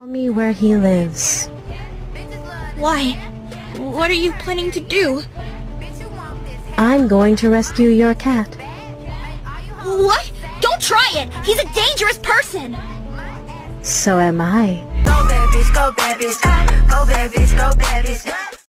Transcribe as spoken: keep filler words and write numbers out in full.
Tell me where he lives. Why? What are you planning to do? I'm going to rescue your cat. What? Don't try it! He's a dangerous person! So am I. Go babies, go babies, go babies, go babies.